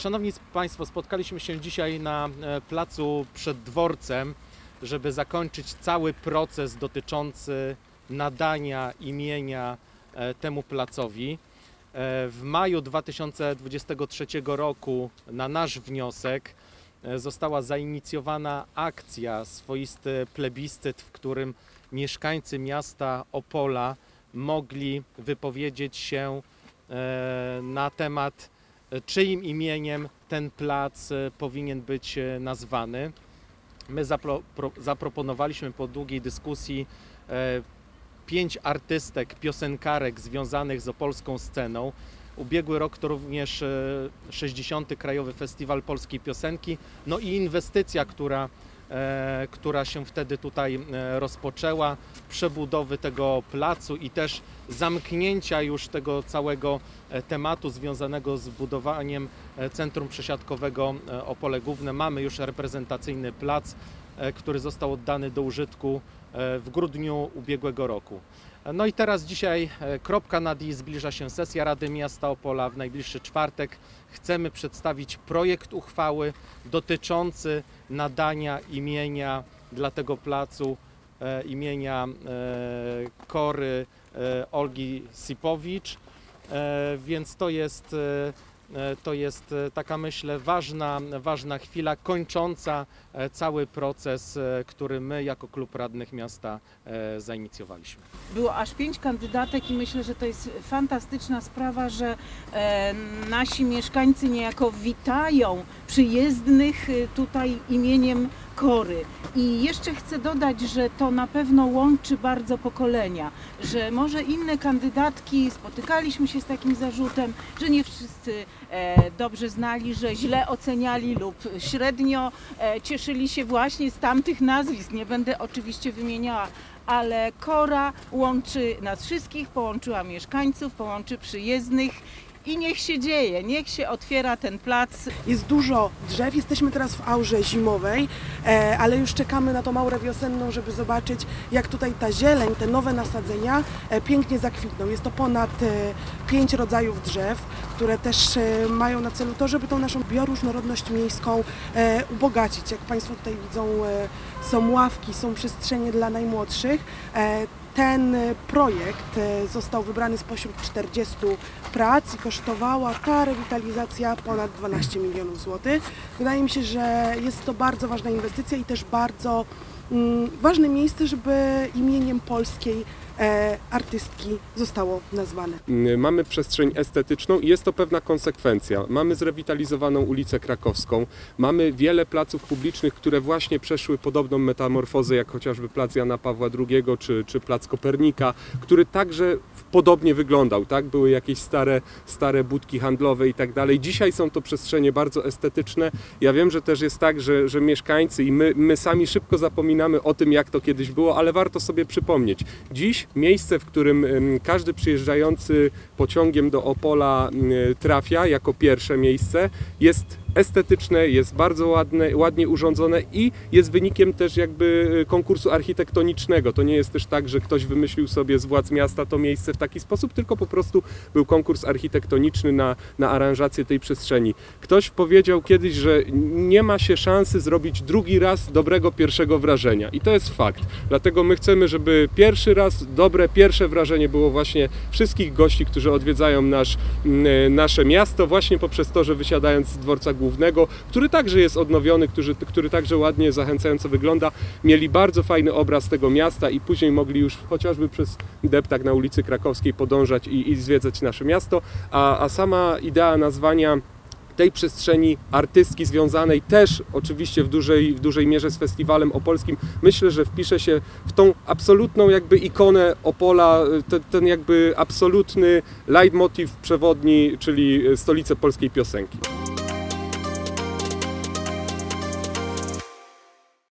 Szanowni Państwo, spotkaliśmy się dzisiaj na placu przed dworcem, żeby zakończyć cały proces dotyczący nadania imienia temu placowi. W maju 2023 roku na nasz wniosek została zainicjowana akcja, swoisty plebiscyt, w którym mieszkańcy miasta Opola mogli wypowiedzieć się na temat, czyim imieniem ten plac powinien być nazwany. My zaproponowaliśmy po długiej dyskusji 5 artystek, piosenkarek związanych z opolską sceną. Ubiegły rok to również 60. Krajowy Festiwal Polskiej Piosenki, no i inwestycja, która się wtedy tutaj rozpoczęła, przebudowy tego placu i też zamknięcia już tego całego tematu związanego z budowaniem Centrum Przesiadkowego Opole Główne. Mamy już reprezentacyjny plac, który został oddany do użytku w grudniu ubiegłego roku. No i teraz dzisiaj kropka nad i, zbliża się sesja Rady Miasta Opola. W najbliższy czwartek chcemy przedstawić projekt uchwały dotyczący nadania imienia dla tego placu, imienia Kory Olgi Sipowicz, więc to jest taka, myślę, ważna chwila kończąca cały proces, który my jako klub radnych miasta zainicjowaliśmy. Było aż 5 kandydatek i myślę, że to jest fantastyczna sprawa, że nasi mieszkańcy niejako witają przyjezdnych tutaj imieniem Kory. I jeszcze chcę dodać, że to na pewno łączy bardzo pokolenia, że może inne kandydatki, spotykaliśmy się z takim zarzutem, że nie wszyscy dobrze znali, że źle oceniali lub średnio cieszyli się właśnie z tamtych nazwisk. Nie będę oczywiście wymieniała, ale Kora łączy nas wszystkich, połączyła mieszkańców, połączy przyjezdnych. I niech się dzieje, niech się otwiera ten plac. Jest dużo drzew, jesteśmy teraz w aurze zimowej, ale już czekamy na tą aurę wiosenną, żeby zobaczyć, jak tutaj ta zieleń, te nowe nasadzenia pięknie zakwitną. Jest to ponad 5 rodzajów drzew, które też mają na celu to, żeby tą naszą bioróżnorodność miejską ubogacić. Jak Państwo tutaj widzą, są ławki, są przestrzenie dla najmłodszych. Ten projekt został wybrany spośród 40 prac i kosztowała ta rewitalizacja ponad 12 milionów złotych. Wydaje mi się, że jest to bardzo ważna inwestycja i też bardzo ważne miejsce, żeby imieniem polskiej artystki zostało nazwane. Mamy przestrzeń estetyczną i jest to pewna konsekwencja. Mamy zrewitalizowaną ulicę Krakowską, mamy wiele placów publicznych, które właśnie przeszły podobną metamorfozę, jak chociażby plac Jana Pawła II czy plac Kopernika, który także podobnie wyglądał, tak? Były jakieś stare budki handlowe i tak dalej. Dzisiaj są to przestrzenie bardzo estetyczne. Ja wiem, że też jest tak, że mieszkańcy i my sami szybko zapominamy o tym, jak to kiedyś było, ale warto sobie przypomnieć. Dziś miejsce, w którym każdy przyjeżdżający pociągiem do Opola trafia jako pierwsze miejsce, jest estetyczne, jest bardzo ładnie urządzone i jest wynikiem też jakby konkursu architektonicznego. To nie jest też tak, że ktoś wymyślił sobie z władz miasta to miejsce w taki sposób, tylko po prostu był konkurs architektoniczny na aranżację tej przestrzeni. Ktoś powiedział kiedyś, że nie ma się szansy zrobić drugi raz dobrego pierwszego wrażenia i to jest fakt. Dlatego my chcemy, żeby pierwszy raz dobre pierwsze wrażenie było właśnie wszystkich gości, którzy odwiedzają nasze miasto, właśnie poprzez to, że wysiadając z dworca głównego, który także jest odnowiony, który także ładnie, zachęcająco wygląda, mieli bardzo fajny obraz tego miasta i później mogli już chociażby przez deptak na ulicy Krakowskiej podążać i zwiedzać nasze miasto, a sama idea nazwania tej przestrzeni artystki związanej też oczywiście w dużej mierze z festiwalem opolskim, myślę, że wpisze się w tą absolutną jakby ikonę Opola, ten jakby absolutny leitmotiv przewodni, czyli stolicę polskiej piosenki.